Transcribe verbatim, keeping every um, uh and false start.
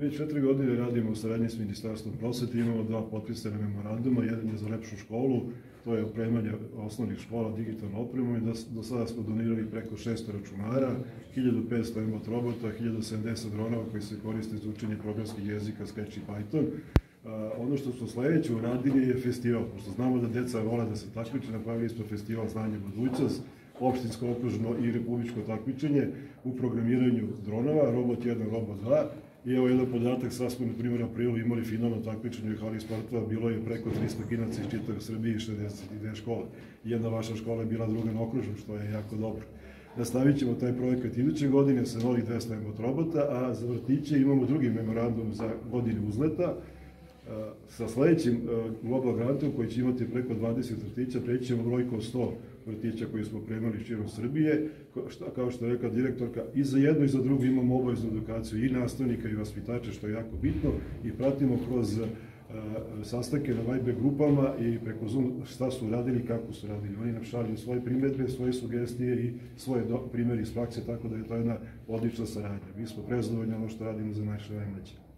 Već četiri godine radimo u saradnji s Ministarstvom prosvete, imamo dva potpisana memoranduma, jedan je za lepšu školu, to je opremanje osnovnih škola digitalnom opremom i do sada smo donirali preko šesto računara, hiljadu petsto emot robota, hiljadu sedamdeset dronova koji se koriste za učenje programskih jezika Scratch i Python. Ono što smo sledeće uradili je festival, pošto znamo da deca vole da se takmiče, napravili smo festival Znanje budućnost, opštinsko, okružno i republičko takmičenje u programiranju dronova, robot jedan, robot dva. I evo jedan podatak, sad smo na primjer u aprilu imali finalno takmičenje u hali sportova, bilo je preko trista klinaca iz čitave Srbije i šezdeset dve škole. Jedna vaša škola je bila druga na okružnom, što je jako dobro. Nastavit ćemo taj projekat iduće godine sa novih dvesta emot robota, a za vrtiće imamo drugi memorandum za godine uzleta. Sa sledećim Global Grantom koji će imati preko dvadeset vrtića, preći ćemo brojku od sto vrtića koji smo opremali širom Srbije. Kao što je rekla direktorka, i za jednu i za drugu imamo obaveznu edukaciju i nastavnika i vaspitača, što je jako bitno, i pratimo kroz sastanke na Viber grupama i preko Zoom šta su radili i kako su radili. Oni nam šalju svoje primedbe, svoje sugestije i svoje primjere iz prakse, tako da je to jedna odlična saradnja. Mi smo prezadovoljni ono što radimo za naše najmlađe.